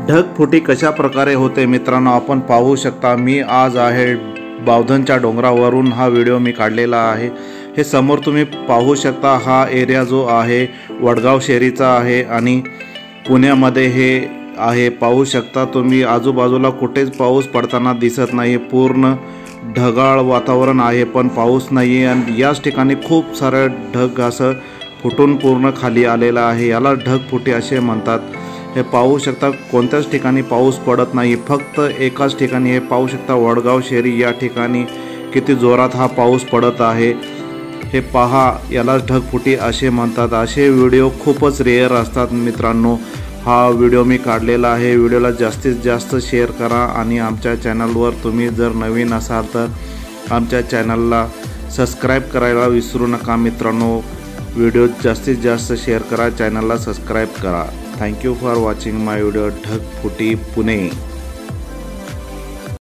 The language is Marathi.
ढगफुटी कशा प्रकारे होते मित्रांनो आपण पाहू शकता। मी आज आहे बावधनच्या डोंगरावरून हा व्हिडिओ मी काढलेला आहे। हे समोर तुम्ही पाहू शकता हा एरिया जो आहे वडगाव शेरीचा आहे आणि पुण्यामध्ये हे आहे। पाहू शकता तुम्ही आजूबाजूला कुठेच पाऊस पडताना दिसत नाही, पूर्ण ढगाळ वातावरण आहे पण पाऊस नाही आहे आणि याच ठिकाणी खूप सारे ढग असं फुटून पूर्ण खाली आलेला आहे, याला ढगफुटी असे म्हणतात। हे पाहू शकता कोणत्याच ठिकाणी पाऊस पडत नाही, फक्त एकाच ठिकाणी हे पाहू शकता वडगाव शेरी या ठिकाणी किती जोरात हा पाऊस पडत आहे। हे पहा याला ढगफुटी असे म्हणतात। असे व्हिडिओ खूपच रेअर असतात मित्रांनो। हा व्हिडिओ मी काढलेला आहे। व्हिडिओला जास्तीत जास्त शेअर करा आणि आमच्या चॅनलवर तुम्ही जर नवीन असाल तर आमच्या चॅनलला सबस्क्राईब करायला विसरू नका मित्रांनो। व्हिडिओ जास्तीत जास्त शेअर करा, चॅनलला सबस्क्राईब करा। Thank you for watching my video ढगफुटी पुणे।